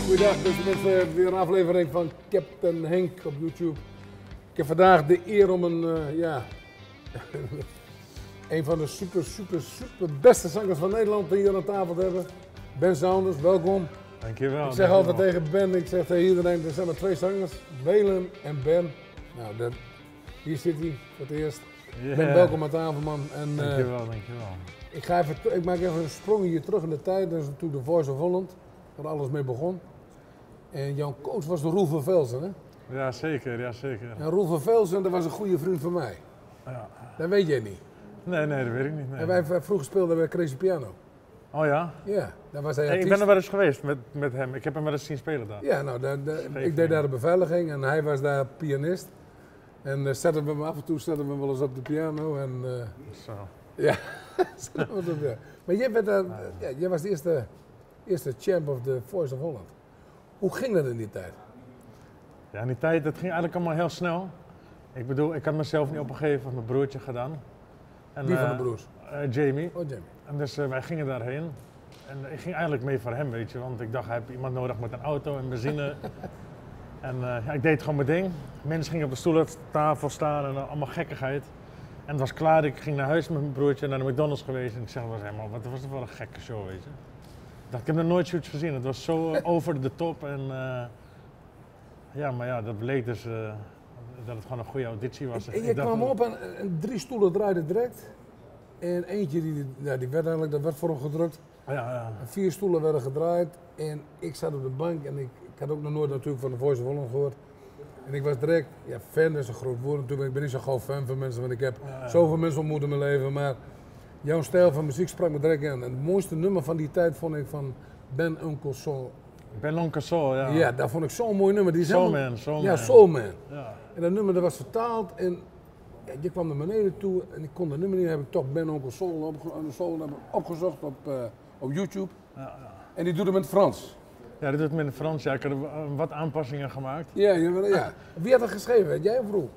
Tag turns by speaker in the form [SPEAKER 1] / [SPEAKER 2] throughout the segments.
[SPEAKER 1] Goedendag, beste mensen. Weer een aflevering van Captain Henk op YouTube. Ik heb vandaag de eer om een van de super beste zangers van Nederland hier aan tafel te hebben. Ben Saunders, welkom.
[SPEAKER 2] Dankjewel.
[SPEAKER 1] Ik zeg altijd tegen Ben, ik zeg tegen iedereen, er zijn maar twee zangers, Willem en Ben. Nou, hier zit hij voor het eerst.
[SPEAKER 2] Yeah.
[SPEAKER 1] Ben, welkom aan tafel, man. En,
[SPEAKER 2] dankjewel.
[SPEAKER 1] ik maak even een sprong hier terug in de tijd, dat is toen de Voice of Holland, waar alles mee begon. En jouw coach was de Roel van Velzen, hè?
[SPEAKER 2] Ja, zeker.
[SPEAKER 1] En Roel van Velzen, dat was een goede vriend van mij.
[SPEAKER 2] Ja.
[SPEAKER 1] Dat weet jij niet.
[SPEAKER 2] Nee, dat weet ik niet. Nee.
[SPEAKER 1] En wij vroeger speelden bij Crazy Piano.
[SPEAKER 2] Oh ja?
[SPEAKER 1] Ja, daar was hij
[SPEAKER 2] Hey,
[SPEAKER 1] artiest.
[SPEAKER 2] ik ben er wel eens geweest met hem. Ik heb hem wel eens zien spelen daar.
[SPEAKER 1] Ja, nou, ik deed daar de beveiliging en hij was daar pianist. En zetten we hem af en toe wel eens op de piano. En,
[SPEAKER 2] Zo.
[SPEAKER 1] ja, ja. Maar jij was de eerste champ of the Voice of Holland. Hoe ging dat in die tijd?
[SPEAKER 2] Ja, in die tijd, dat ging eigenlijk allemaal heel snel. Ik bedoel, ik had mezelf niet opgegeven, van mijn broertje gedaan. En,
[SPEAKER 1] Wie van de broers?
[SPEAKER 2] Jamie.
[SPEAKER 1] Oh, Jamie.
[SPEAKER 2] En dus wij gingen daarheen. En ik ging eigenlijk mee voor hem, weet je. Want ik dacht, hij heeft iemand nodig met een auto en benzine. En ik deed gewoon mijn ding. Mensen gingen op de stoelen, tafel staan en allemaal gekkigheid. En het was klaar, ik ging naar huis met mijn broertje, naar de McDonald's geweest. En ik zeg, wat was het wel een gekke show, weet je. Ik heb nog nooit zoiets gezien. Het was zo over de top. En dat bleek dus dat het gewoon een goede auditie was.
[SPEAKER 1] En je kwam op en 3 stoelen draaiden direct. En eentje dat werd voor hem gedrukt.
[SPEAKER 2] Ja.
[SPEAKER 1] En 4 stoelen werden gedraaid. En ik zat op de bank en ik had ook nog nooit natuurlijk van de Voice of Holland gehoord. En ik was direct, fan is een groot woord natuurlijk. Ik ben niet zo gauw fan van mensen, want ik heb zoveel mensen ontmoet in mijn leven. Maar jouw stijl van muziek sprak me direct aan. En het mooiste nummer van die tijd vond ik van Ben Uncle Soul.
[SPEAKER 2] Ben Uncle Soul, ja.
[SPEAKER 1] Ja, dat vond ik zo'n mooi nummer. Die
[SPEAKER 2] Soulman.
[SPEAKER 1] Ja, Soulman.
[SPEAKER 2] Ja.
[SPEAKER 1] En dat nummer dat was vertaald en je kwam naar beneden toe en ik kon dat nummer niet. Dan heb ik toch Ben Uncle Soul opgezocht op YouTube.
[SPEAKER 2] Ja.
[SPEAKER 1] En die doet hem in het Frans.
[SPEAKER 2] Ja, dit doet me in het Frans. Ja, ik had wat aanpassingen gemaakt.
[SPEAKER 1] Ja. Wie had dat geschreven? Jij of Roel?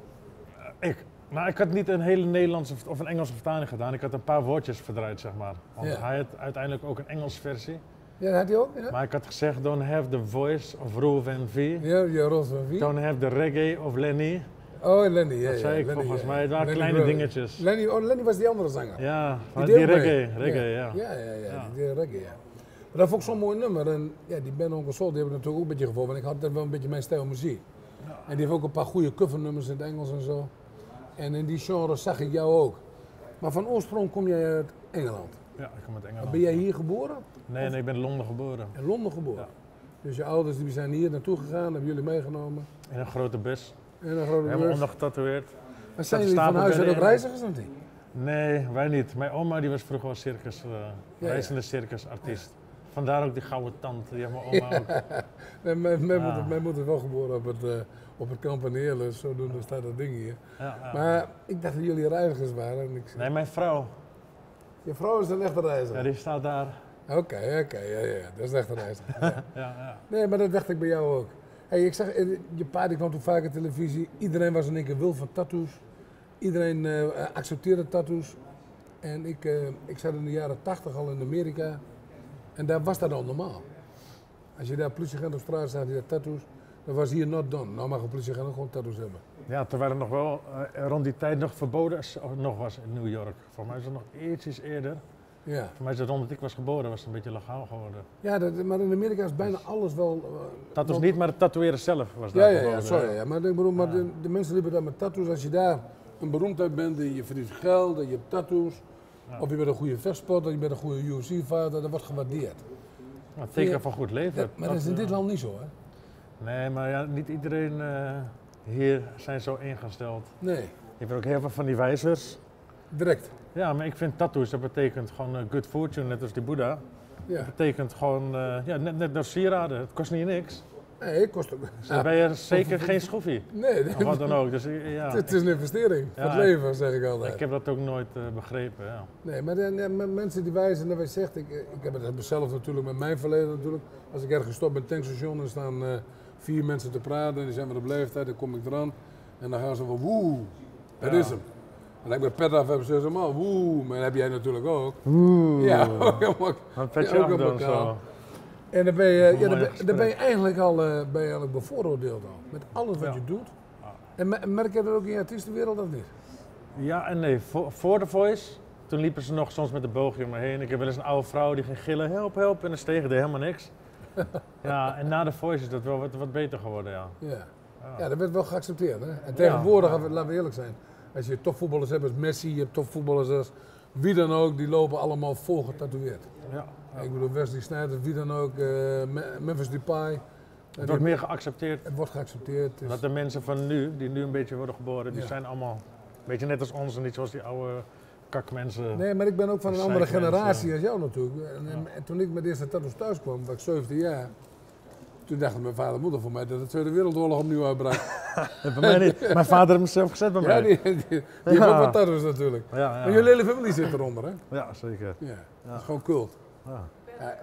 [SPEAKER 2] Ik. Maar ik had niet een hele Nederlandse of een Engelse vertaling gedaan. Ik had een paar woordjes verdraaid, zeg maar. Want hij had uiteindelijk ook een Engelse versie.
[SPEAKER 1] Ja, dat had hij ook? Ja?
[SPEAKER 2] Maar ik had gezegd, don't have the voice of Roel van V.
[SPEAKER 1] Ja, Roel van V.
[SPEAKER 2] Don't have the reggae of Lenny.
[SPEAKER 1] Oh, Lenny, ja.
[SPEAKER 2] Dat zei ik
[SPEAKER 1] Lenny,
[SPEAKER 2] volgens mij. Het waren kleine dingetjes.
[SPEAKER 1] Lenny was die andere zanger.
[SPEAKER 2] Ja,
[SPEAKER 1] die
[SPEAKER 2] reggae, ja.
[SPEAKER 1] Ja, die deed reggae, ja. Maar dat vond ik zo'n mooi nummer. En ja, die Ben Uncle Soul, die heb ik natuurlijk ook een beetje gevolgd. Want ik had dat wel een beetje mijn stijl muziek. Ja. En die heeft ook een paar goede covernummers in het Engels en zo. En in die genre zag ik jou ook. Maar van oorsprong kom jij uit Engeland.
[SPEAKER 2] Ja, ik kom uit Engeland.
[SPEAKER 1] Maar ben jij hier geboren?
[SPEAKER 2] Nee, ik ben in Londen geboren.
[SPEAKER 1] In Londen geboren?
[SPEAKER 2] Ja.
[SPEAKER 1] Dus je ouders die zijn hier naartoe gegaan, hebben jullie meegenomen?
[SPEAKER 2] In een grote bus.
[SPEAKER 1] Helemaal
[SPEAKER 2] ondergetatoeëerd.
[SPEAKER 1] Maar zijn jullie van huis uit ook reizigers of niet?
[SPEAKER 2] Nee, wij niet. Mijn oma die was vroeger wel reizende circusartiest. Vandaar ook die gouden tand, die heeft mijn oma ook.
[SPEAKER 1] Mijn moeder is wel geboren op het kamp in Heerlen, zodoende staat dat ding hier.
[SPEAKER 2] Ja. Maar
[SPEAKER 1] ik dacht dat jullie reizigers waren. En
[SPEAKER 2] nee, mijn vrouw.
[SPEAKER 1] Je vrouw is een echte reiziger?
[SPEAKER 2] Ja, die staat daar.
[SPEAKER 1] Oké, ja, dat is een echte reiziger.
[SPEAKER 2] Ja.
[SPEAKER 1] Nee, maar dat dacht ik bij jou ook. Hey, ik zag, je pa die kwam toen vaak op televisie, iedereen was in één keer wil van tattoos. Iedereen accepteerde tattoos. En ik zat in de jaren 80 al in Amerika en daar was dat al normaal. Als je daar politieagent op straat staat die had tattoos, dat was hier not done. Nou mag een politieagent ook gewoon tattoos hebben.
[SPEAKER 2] Ja, terwijl het nog wel rond die tijd nog verboden nog was in New York. Voor mij is het nog iets eerder.
[SPEAKER 1] Ja.
[SPEAKER 2] Voor mij is het rond dat ik was geboren, was het een beetje legaal geworden.
[SPEAKER 1] Ja, maar in Amerika is bijna alles wel...
[SPEAKER 2] tattoos niet, maar het tatoeëren zelf was daar verboden.
[SPEAKER 1] Ja, sorry. Ja. Maar ik bedoel, maar de mensen liepen daar met tattoos. Als je daar een beroemdheid bent, je verdient geld, je hebt tattoos. Ja. Of je bent een goede vechtsporter, je bent een goede UFC-fighter, dat wordt gewaardeerd.
[SPEAKER 2] Nou, teken van goed leven.
[SPEAKER 1] Ja, maar dat is in dit land niet zo, hè?
[SPEAKER 2] Nee, maar ja, niet iedereen hier zijn zo ingesteld.
[SPEAKER 1] Nee.
[SPEAKER 2] Je hebt ook heel veel van die wijzers.
[SPEAKER 1] Direct.
[SPEAKER 2] Ja, maar ik vind tattoos, dat betekent gewoon good fortune, net als die Boeddha. Ja. Dat betekent gewoon, net als sieraden, het kost niet niks.
[SPEAKER 1] Nee, het kost ook.
[SPEAKER 2] Dus dan ben je zeker geen schroefie.
[SPEAKER 1] Nee.
[SPEAKER 2] Of wat dan ook. Dus,
[SPEAKER 1] het is een investering voor het leven, zeg ik altijd.
[SPEAKER 2] Ik heb dat ook nooit begrepen, ja.
[SPEAKER 1] Nee, maar mensen die wijzen, dat wij zegt, ik heb het zelf natuurlijk met mijn verleden natuurlijk. Als ik ergens gestopt bij het tankstation, dan staan 4 mensen te praten en die zijn met op leeftijd, dan kom ik eraan. En dan gaan ze van woe, dat is hem. En ik ben pet af hebben ze allemaal woe, maar dat heb jij natuurlijk ook.
[SPEAKER 2] Oeh.
[SPEAKER 1] Ja, ook
[SPEAKER 2] een petje af dan zo.
[SPEAKER 1] En dan ben je,
[SPEAKER 2] Dat is
[SPEAKER 1] ja,
[SPEAKER 2] een
[SPEAKER 1] dan
[SPEAKER 2] mooi
[SPEAKER 1] ben, dan ben je
[SPEAKER 2] gesprek.
[SPEAKER 1] eigenlijk al ben je eigenlijk bevooroordeeld al. Met alles wat
[SPEAKER 2] Ja.
[SPEAKER 1] je doet.
[SPEAKER 2] Ja.
[SPEAKER 1] En merk je dat ook in je artiestenwereld of niet?
[SPEAKER 2] Ja en nee. Voor The Voice, toen liepen ze nog soms met de boogje om me heen. Ik heb wel eens een oude vrouw die ging gillen, help, help. En dan stegen deed helemaal niks. Ja, en na The Voice is dat wel wat beter geworden, ja.
[SPEAKER 1] Ja. Ja, dat werd wel geaccepteerd. Hè? En tegenwoordig, laten we eerlijk zijn, als je topvoetballers hebt als Messi, je hebt topvoetballers als wie dan ook, die lopen allemaal vol getatoeëerd.
[SPEAKER 2] Ja.
[SPEAKER 1] Ik bedoel, Wesley Sneijder, wie dan ook, Memphis Depay.
[SPEAKER 2] Het wordt meer geaccepteerd.
[SPEAKER 1] Het wordt geaccepteerd. Dus
[SPEAKER 2] Dat de mensen van nu, die nu een beetje worden geboren, die
[SPEAKER 1] Ja.
[SPEAKER 2] zijn allemaal een beetje net als ons en niet zoals die oude kakmensen.
[SPEAKER 1] nee, maar ik ben ook van een
[SPEAKER 2] Dat
[SPEAKER 1] andere
[SPEAKER 2] zijn mensen.
[SPEAKER 1] generatie als jou natuurlijk. En toen ik met de eerste tattoos thuis kwam, was ik 17 jaar. Toen dachten mijn vader en moeder voor mij dat de Tweede Wereldoorlog opnieuw uitbrak.
[SPEAKER 2] Bij mij niet. Mijn vader heeft hem zelf gezet bij
[SPEAKER 1] Ja,
[SPEAKER 2] mij.
[SPEAKER 1] die heeft ook wat tattoos natuurlijk.
[SPEAKER 2] Ja, ja.
[SPEAKER 1] Maar jullie hele familie zit eronder, hè?
[SPEAKER 2] Ja, zeker.
[SPEAKER 1] Ja, dat is gewoon cult.
[SPEAKER 2] Ja.
[SPEAKER 1] Ja.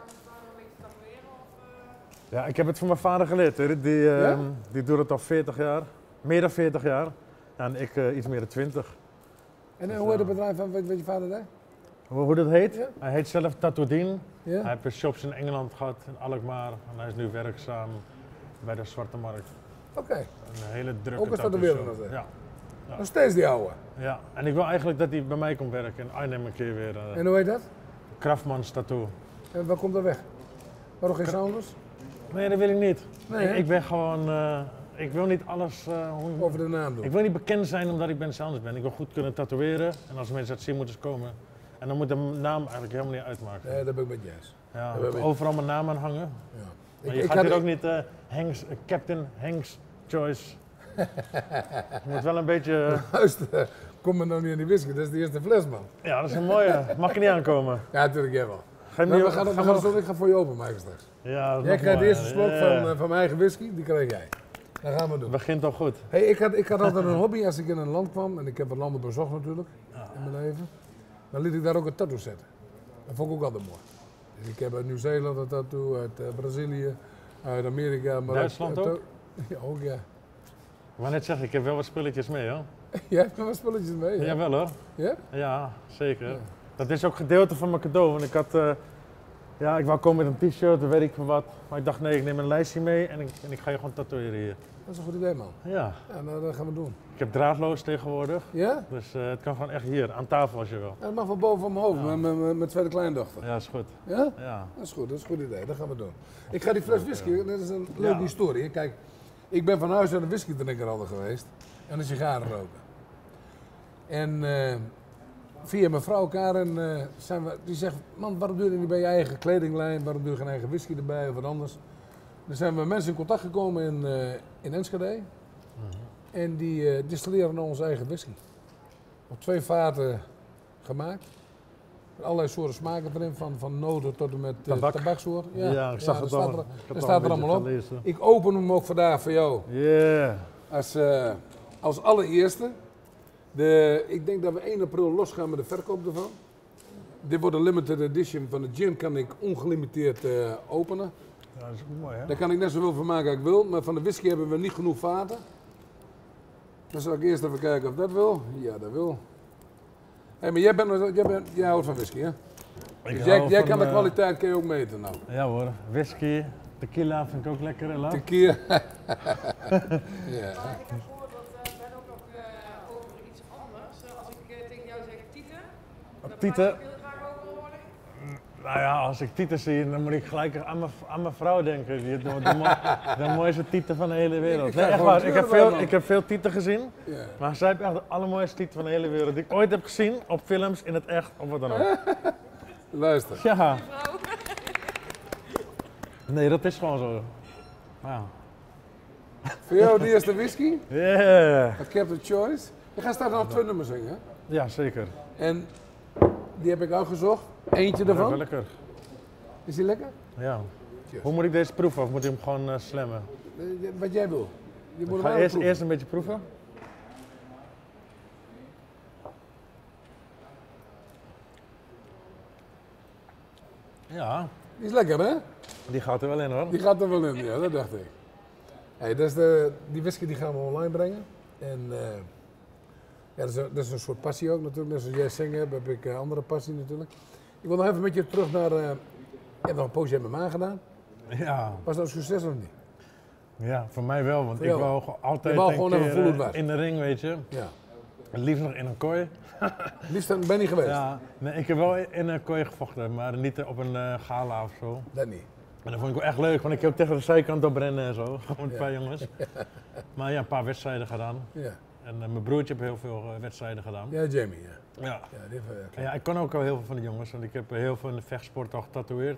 [SPEAKER 2] Ja, ik heb het van mijn vader geleerd. Hè. Die doet het al 40 jaar. Meer dan 40 jaar. En ik iets meer dan 20.
[SPEAKER 1] En hoe heet het bedrijf van wat je vader deed?
[SPEAKER 2] Hoe dat heet?
[SPEAKER 1] Ja.
[SPEAKER 2] Hij heet zelf Tattooedien.
[SPEAKER 1] Ja?
[SPEAKER 2] Hij heeft shops in Engeland gehad, in Alkmaar. En hij is nu werkzaam bij de Zwarte Markt.
[SPEAKER 1] Oké,
[SPEAKER 2] Een hele drukke
[SPEAKER 1] Ook als
[SPEAKER 2] tattoo
[SPEAKER 1] tatoeëerder
[SPEAKER 2] shop.
[SPEAKER 1] nog steeds?
[SPEAKER 2] Ja.
[SPEAKER 1] nog steeds die oude.
[SPEAKER 2] Ja, en ik wil eigenlijk dat hij bij mij komt werken in Arnhem een keer weer.
[SPEAKER 1] En hoe heet dat?
[SPEAKER 2] Kraftmans Tattoo.
[SPEAKER 1] En waar komt dat weg? Waarom geen Sounders?
[SPEAKER 2] Nee, dat wil ik niet.
[SPEAKER 1] Nee, hè?
[SPEAKER 2] ik ben gewoon, ik wil niet alles,
[SPEAKER 1] Over de naam doen.
[SPEAKER 2] ik wil niet bekend zijn omdat ik Ben Saunders ben. Ik wil goed kunnen tatoeëren en als mensen dat zien moeten ze komen. En dan moet de naam eigenlijk helemaal niet uitmaken.
[SPEAKER 1] Nee, dat ben ik met Jess.
[SPEAKER 2] Ja,
[SPEAKER 1] dat ben ik.
[SPEAKER 2] overal mijn naam aan hangen.
[SPEAKER 1] Ja.
[SPEAKER 2] Maar je gaat hier ook niet Captain Hanks Choice. Je moet wel een beetje...
[SPEAKER 1] Luister, kom maar nou niet in die whisky, dat is de eerste fles, man.
[SPEAKER 2] Ja, dat is een mooie. Mag je niet aankomen.
[SPEAKER 1] Ja, natuurlijk, jij wel.
[SPEAKER 2] Geef
[SPEAKER 1] Maar
[SPEAKER 2] me-
[SPEAKER 1] we gaan ik ga voor je openmaken straks.
[SPEAKER 2] Ja, dat is
[SPEAKER 1] Jij
[SPEAKER 2] nog
[SPEAKER 1] krijgt de
[SPEAKER 2] mooi.
[SPEAKER 1] eerste slok van mijn eigen whisky, die krijg jij. Dat gaan we doen.
[SPEAKER 2] Het begint al goed.
[SPEAKER 1] Hey, ik had altijd een hobby als ik in een land kwam, en ik heb wat landen bezocht natuurlijk, in mijn leven. Dan liet ik daar ook een tattoo zetten. Dat vond ik ook altijd mooi. Dus ik heb uit Nieuw-Zeeland een tattoo, uit Brazilië, uit Amerika. Maar
[SPEAKER 2] Duitsland ook?
[SPEAKER 1] Ja, ook ja.
[SPEAKER 2] Maar net zeg ik heb wel wat spulletjes mee hoor.
[SPEAKER 1] Jij hebt nog wat spulletjes mee, ja?
[SPEAKER 2] Jawel hoor.
[SPEAKER 1] Ja?
[SPEAKER 2] Ja, zeker.
[SPEAKER 1] Ja.
[SPEAKER 2] Dat is ook gedeelte van mijn cadeau. Want ik had, ja, ik wou komen met een t-shirt, weet ik veel wat. Maar ik dacht nee, ik neem een lijstje mee en ik ga je gewoon tatoeëren hier.
[SPEAKER 1] Dat is een goed idee, man.
[SPEAKER 2] Ja,
[SPEAKER 1] Ja, nou, dat gaan we doen.
[SPEAKER 2] ik heb draadloos tegenwoordig.
[SPEAKER 1] Ja?
[SPEAKER 2] Dus het kan gewoon echt hier, aan tafel als je wil.
[SPEAKER 1] Ja, dat mag van boven van mijn hoofd,
[SPEAKER 2] Ja.
[SPEAKER 1] met mijn tweede kleindochter.
[SPEAKER 2] Ja, is goed.
[SPEAKER 1] Ja?
[SPEAKER 2] Ja.
[SPEAKER 1] Dat is goed, dat is een goed idee. Dat gaan we doen. Ik ga die fles whisky, dat is een leuke
[SPEAKER 2] Ja.
[SPEAKER 1] historie. Kijk, ik ben van huis uit een whiskydrinker altijd geweest. En een sigaren roken. En via mijn vrouw Karen zijn we, die zegt, man, waarom doe je niet bij je eigen kledinglijn? Waarom doe je geen eigen whisky erbij of wat anders? Dan zijn we met mensen in contact gekomen in Enschede. En die distilleren nou onze eigen whisky. Op 2 vaten gemaakt. Met allerlei soorten smaken erin, van noten tot en met
[SPEAKER 2] Tabak.
[SPEAKER 1] tabaksoort.
[SPEAKER 2] Ja, ik zag
[SPEAKER 1] dat
[SPEAKER 2] het al.
[SPEAKER 1] staat
[SPEAKER 2] Ik
[SPEAKER 1] er,
[SPEAKER 2] heb
[SPEAKER 1] dat
[SPEAKER 2] al
[SPEAKER 1] staat
[SPEAKER 2] een
[SPEAKER 1] er
[SPEAKER 2] beetje
[SPEAKER 1] allemaal op.
[SPEAKER 2] gelezen.
[SPEAKER 1] Ik open hem ook vandaag voor jou.
[SPEAKER 2] Yeah.
[SPEAKER 1] Als allereerste. Ik denk dat we 1 april losgaan met de verkoop ervan. Dit wordt een limited edition van de gin, kan ik ongelimiteerd openen.
[SPEAKER 2] Ja, dat is ook mooi hè.
[SPEAKER 1] Daar kan ik net zoveel van maken als ik wil, maar van de whisky hebben we niet genoeg vaten. Dan zal ik eerst even kijken of dat wil. Ja, dat wil. Hey, maar jij houdt van whisky, hè?
[SPEAKER 2] Ik
[SPEAKER 1] Dus
[SPEAKER 2] hou
[SPEAKER 1] jij
[SPEAKER 2] van,
[SPEAKER 1] kan de kwaliteit kun je ook meten nou.
[SPEAKER 2] Ja hoor, whisky, tequila vind ik ook lekker. Ella.
[SPEAKER 1] Tequila. Ja.
[SPEAKER 3] Ik heb gehoord dat Ben ook nog over iets anders. Als ik tegen jou zeg Tieten, dan
[SPEAKER 2] Tieten?
[SPEAKER 3] wil je graag ook wel worden.
[SPEAKER 2] Nou ja, als ik Tieten zie, dan moet ik gelijk aan mijn vrouw denken. Die de mooiste Tieten van de hele wereld.
[SPEAKER 1] Ik ga
[SPEAKER 2] Nee, echt
[SPEAKER 1] gewoon
[SPEAKER 2] waar.
[SPEAKER 1] kleuren bij,
[SPEAKER 2] Ik heb veel Tieten gezien.
[SPEAKER 1] Ja.
[SPEAKER 2] Maar zij heeft echt de allermooiste Tieten van de hele wereld die ik ooit heb gezien. Op films, in het echt, of wat dan ook.
[SPEAKER 1] Luister.
[SPEAKER 2] Ja.
[SPEAKER 3] Vrouw.
[SPEAKER 2] Nee, dat is gewoon zo. Ja.
[SPEAKER 1] Voor jou de eerste whisky,
[SPEAKER 2] Yeah.
[SPEAKER 1] het Captain Choice. Je gaat straks nog 2 nummers zingen, hè?
[SPEAKER 2] Ja, zeker.
[SPEAKER 1] En die heb ik uitgezocht. Eentje
[SPEAKER 2] Dat is wel
[SPEAKER 1] ervan.
[SPEAKER 2] lekker.
[SPEAKER 1] Is die lekker?
[SPEAKER 2] Ja.
[SPEAKER 1] Cheers.
[SPEAKER 2] Hoe moet ik deze proeven of moet ik hem gewoon slammen?
[SPEAKER 1] Wat jij wil. Je moet
[SPEAKER 2] Ik
[SPEAKER 1] hem
[SPEAKER 2] ga
[SPEAKER 1] aanproeven.
[SPEAKER 2] eerst een beetje proeven. Ja,
[SPEAKER 1] Die is lekker, hè?
[SPEAKER 2] die gaat er wel in hoor.
[SPEAKER 1] Die gaat er wel in, ja, dat dacht ik. Hey, dat is die whisky die gaan we online brengen. En ja, dat is een soort passie ook natuurlijk. Net zoals jij zingen hebt, heb ik andere passie natuurlijk. Ik wil nog even met je terug naar... je hebt nog een poosje MMA gedaan.
[SPEAKER 2] Ja.
[SPEAKER 1] Was dat een succes of niet?
[SPEAKER 2] Ja, voor mij wel, want
[SPEAKER 1] Voor
[SPEAKER 2] ik
[SPEAKER 1] jou?
[SPEAKER 2] wou altijd
[SPEAKER 1] Je wou
[SPEAKER 2] een
[SPEAKER 1] gewoon even
[SPEAKER 2] keer,
[SPEAKER 1] voelen hoe het was.
[SPEAKER 2] in de ring, weet je.
[SPEAKER 1] Ja.
[SPEAKER 2] Het liefst nog in een kooi.
[SPEAKER 1] Liefst ben je niet geweest?
[SPEAKER 2] Ja, nee, ik heb wel in een kooi gevochten, maar niet op een gala of zo.
[SPEAKER 1] Dat niet.
[SPEAKER 2] En dat vond ik wel echt leuk, want ik heb ook tegen de zijkant op rennen en zo, gewoon een
[SPEAKER 1] Ja.
[SPEAKER 2] paar jongens. Maar ja, een paar wedstrijden gedaan.
[SPEAKER 1] Ja.
[SPEAKER 2] En mijn broertje heeft heel veel wedstrijden gedaan.
[SPEAKER 1] Ja, Jamie, ja.
[SPEAKER 2] Ja.
[SPEAKER 1] Ja, die heeft,
[SPEAKER 2] En ja, ik kon ook al heel veel van de jongens, want ik heb heel veel in de vechtsport al getatoeëerd.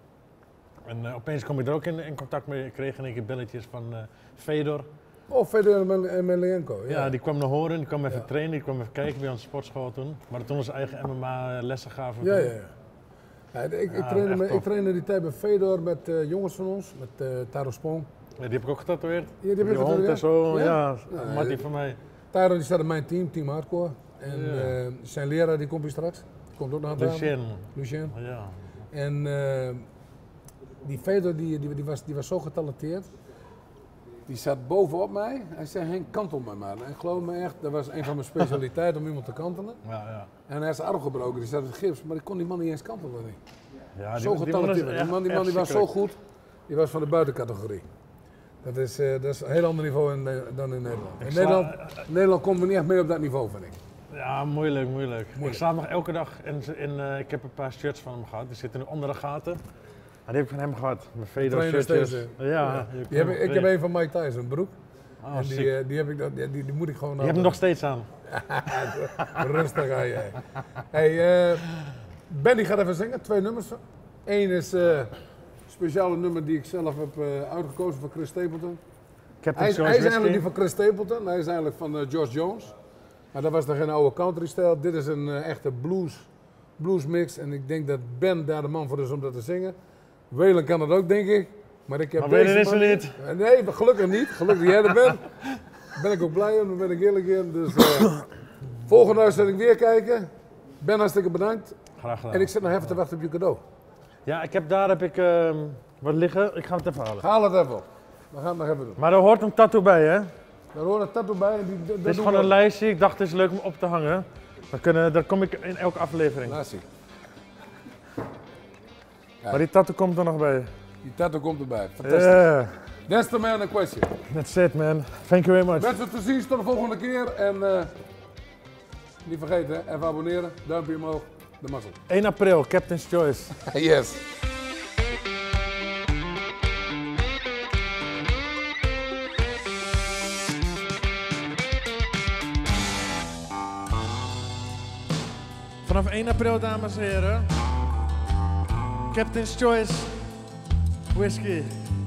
[SPEAKER 2] En opeens kom ik er ook in contact mee, ik kreeg een keer belletjes van Fedor.
[SPEAKER 1] Oh, Fedor Emelianenko.
[SPEAKER 2] Ja, die kwam naar Horen, die kwam even
[SPEAKER 1] Ja.
[SPEAKER 2] trainen, die kwam even kijken bij onze sportschool toen. Maar toen we zijn eigen MMA-lessen gaven.
[SPEAKER 1] Ja, ja, ja. Ja, ik
[SPEAKER 2] Ja,
[SPEAKER 1] trainde
[SPEAKER 2] echt tof.
[SPEAKER 1] ik trainde die tijd bij Fedor met jongens van ons, met Taro Sprong.
[SPEAKER 2] Ja, die heb ik ook getatoeëerd.
[SPEAKER 1] Ja, die heb je
[SPEAKER 2] hond
[SPEAKER 1] getatoeëerd?
[SPEAKER 2] en zo,
[SPEAKER 1] Ja?
[SPEAKER 2] ja.
[SPEAKER 1] Ja,
[SPEAKER 2] Martin van mij.
[SPEAKER 1] Taro die staat in mijn team, Team Hardcore. En
[SPEAKER 2] Ja.
[SPEAKER 1] zijn leraar die komt hier straks. Die komt ook nog aan tafel.
[SPEAKER 2] Lucien.
[SPEAKER 1] Lucien.
[SPEAKER 2] Ja.
[SPEAKER 1] En die Fedor die was zo getalenteerd. Die zat bovenop mij. Hij zei, Henk, kantel mij maar. En geloof me echt, dat was een van mijn specialiteiten om iemand te kantelen.
[SPEAKER 2] Ja.
[SPEAKER 1] En hij is arm gebroken, die zat in gips, maar ik kon die man niet eens kantelen.
[SPEAKER 2] Ja,
[SPEAKER 1] Zo getalenteerd. Die man die was zo
[SPEAKER 2] verschrikkelijk.
[SPEAKER 1] goed. Die was van de buitencategorie. Dat is een heel ander niveau dan in Nederland. In Nederland komen we niet echt mee op dat niveau, vind ik.
[SPEAKER 2] Ja, moeilijk. Ik sta nog elke dag ik heb een paar shirts van hem gehad, die zitten nu onder de gaten. En die heb ik van hem gehad, mijn Fedor
[SPEAKER 1] Trainer
[SPEAKER 2] shirtjes.
[SPEAKER 1] steeds,
[SPEAKER 2] Ja.
[SPEAKER 1] Ik heb een van Mike Tyson, broek.
[SPEAKER 2] Oh,
[SPEAKER 1] En
[SPEAKER 2] sick.
[SPEAKER 1] die moet ik gewoon
[SPEAKER 2] Je hebt hem nog steeds aan.
[SPEAKER 1] Rustig aan jij. Hey, Benny gaat even zingen, 2 nummers. Eén is een speciale nummer die ik zelf heb uitgekozen van Chris Stapleton. Hij is eigenlijk niet van Chris Stapleton, hij is eigenlijk van George Jones. Maar dat was dan geen oude country-stijl. Dit is een echte blues mix. En ik denk dat Ben daar de man voor is om dat te zingen. Waylon kan dat ook, denk ik. Maar ik heb
[SPEAKER 2] Maar
[SPEAKER 1] deze
[SPEAKER 2] Waylon is er
[SPEAKER 1] man
[SPEAKER 2] niet.
[SPEAKER 1] Nee, gelukkig niet. Gelukkig dat jij er bent. Daar ben ik ook blij om, daar ben ik eerlijk in. Dus volgende uitzending weer kijken. Ben, hartstikke bedankt.
[SPEAKER 2] Graag gedaan.
[SPEAKER 1] En ik zit nog even te wachten op je cadeau.
[SPEAKER 2] Ja, daar heb ik wat liggen. Ik ga het even halen.
[SPEAKER 1] Haal het even op. We gaan het nog even doen.
[SPEAKER 2] Maar er hoort een tattoo bij, hè?
[SPEAKER 1] Daar hoort een tattoo bij. En
[SPEAKER 2] Het is gewoon een lijstje. Ik dacht het is leuk om op te hangen. Daar kom ik in elke aflevering.
[SPEAKER 1] Lassie.
[SPEAKER 2] Maar die tattoo komt er nog bij.
[SPEAKER 1] Die tattoo komt erbij. Fantastisch.
[SPEAKER 2] Yeah,
[SPEAKER 1] That's the man in question.
[SPEAKER 2] that's it man. Thank you very much.
[SPEAKER 1] Mensen te zien, tot de volgende keer. En niet vergeten, hè, even abonneren. Duimpje omhoog. De mazzel.
[SPEAKER 2] 1 april, Captain's Choice.
[SPEAKER 1] Yes.
[SPEAKER 2] Vanaf 1 april, dames en heren. Captain's Choice. Whisky.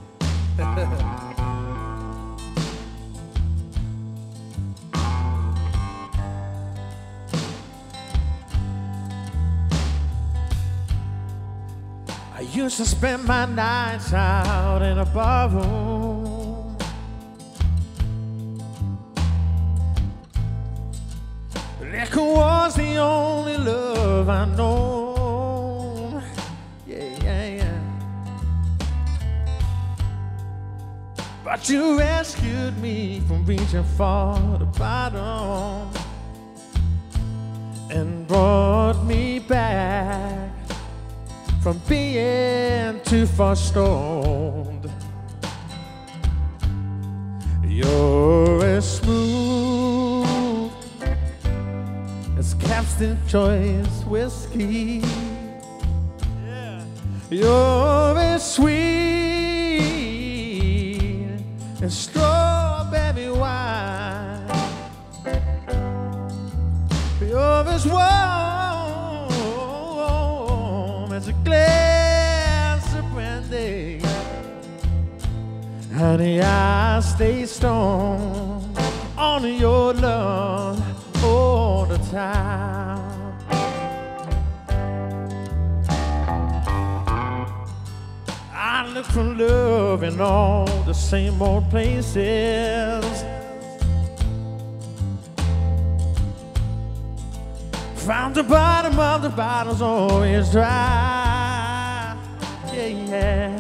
[SPEAKER 2] I used to spend my nights out in a bar room. Liquor was the only love I know. Yeah. But you rescued me from reaching for the bottom and brought me back from being too far stoned. You're as smooth as Captain's Choice whiskey. Yeah. You're as sweet as strawberry wine. You're as warm as a glass of brandy. Honey, I stay strong on your love all the time. I look for love in all the same old places. Found the bottom of the bottle's always dry. Yeah.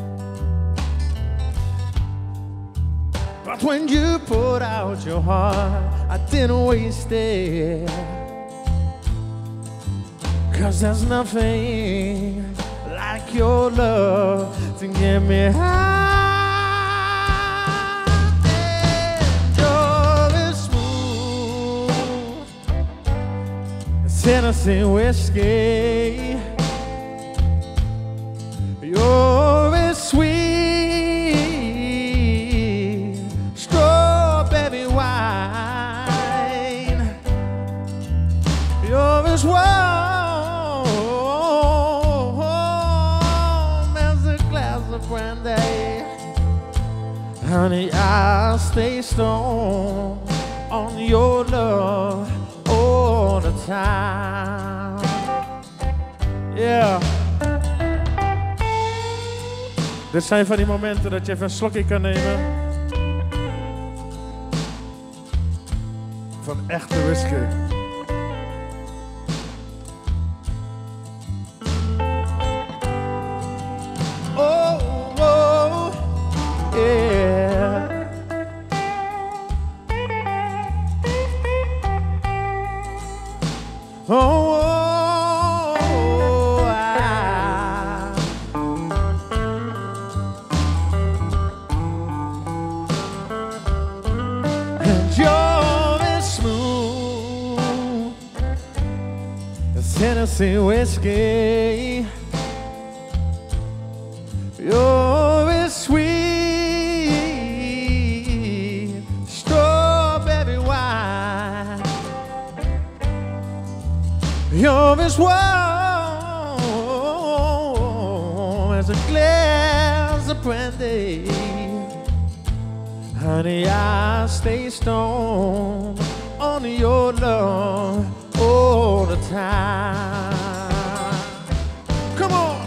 [SPEAKER 2] But when you put out your heart, I didn't waste it. 'Cause there's nothing like
[SPEAKER 4] your love to get me high. And you're as smooth as Tennessee whiskey. You're as sweet strawberry wine. You're as warm as a glass of brandy. Honey, I'll stay strong on your love all the time. Yeah. Dit zijn van die momenten dat je even een slokje kan nemen van echte whisky. Oh, oh, yeah. Oh, oh, and you're as smooth as Tennessee whiskey. You're as sweet strawberry wine. You're as warm as a glass of brandy. Honey, I stay stoned on your love all the time. Come on.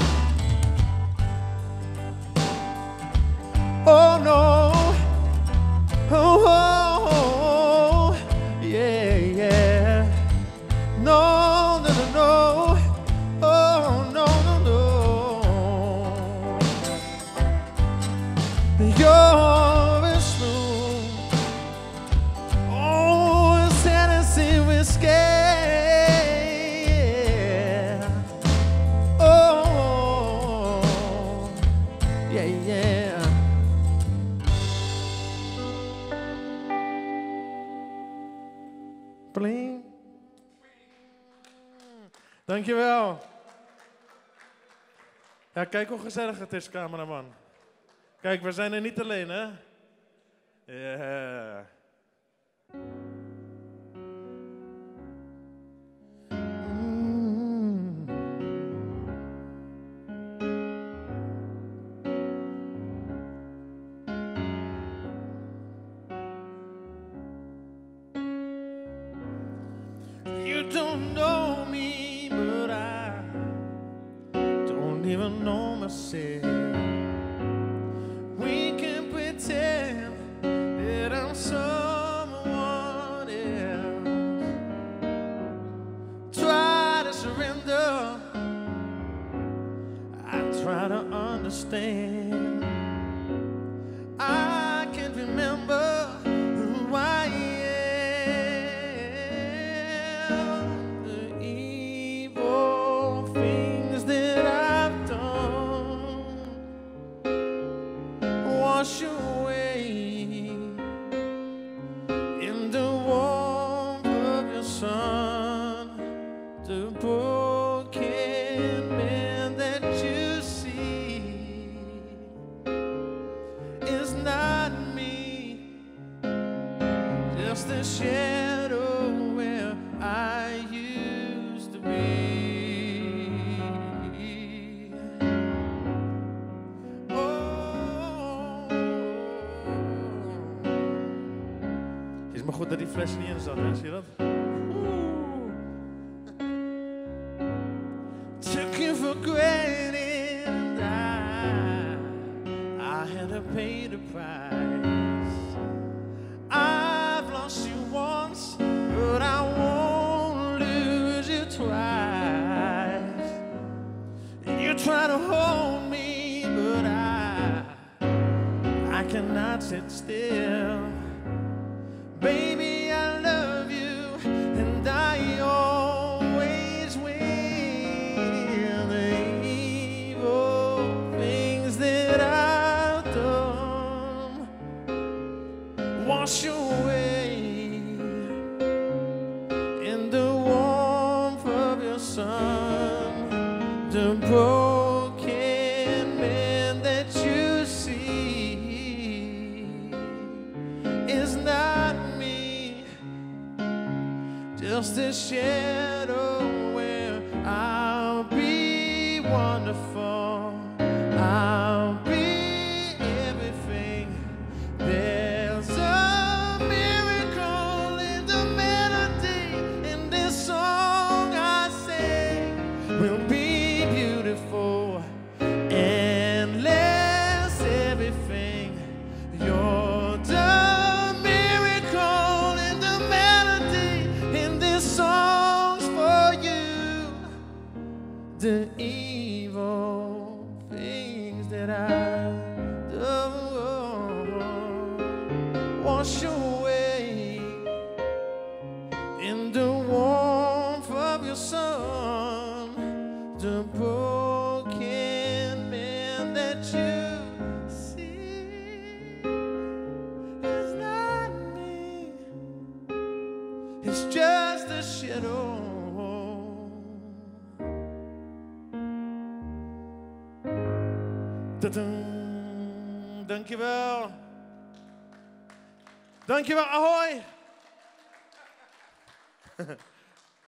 [SPEAKER 4] Oh no. Oh, oh, oh. Yeah, yeah. No, no, no, no. Oh, no, no, no. You're as smooth. Oh, it's Tennessee whiskey. Oh, yeah, yeah. Bling. Dankjewel. Ja, kijk hoe gezellig het is, cameraman. Kijk, we zijn er niet alleen, hè? Ja. You don't know me, but I don't even know myself. We can pretend that I'm someone else. Try to surrender, I try to understand. I can't remember who I am. The evil things that I've done wash away in the warmth of your sun. The broken man that you see is not me, just a shadow where I used to be. Is maar goed dat die fles niet in zat, hè? Zie je dat? Took you for granted and I had to pay the price. I've lost you once, but I won't lose you twice. You try to hold me, but I cannot sit still. Baby, I love you, and I always will. The evil son, the broken man that you see is not me, just a shadow where I'll be wonderful. I'll be everything. There's a miracle in the melody, in this song I sing will be beautiful, endless everything. You're the miracle in the melody, in this song's for you. The evil things that I do wash away in the warmth of your son, the broken man that you see is not me, it's just a shadow. Dankjewel. Dankjewel, ahoy.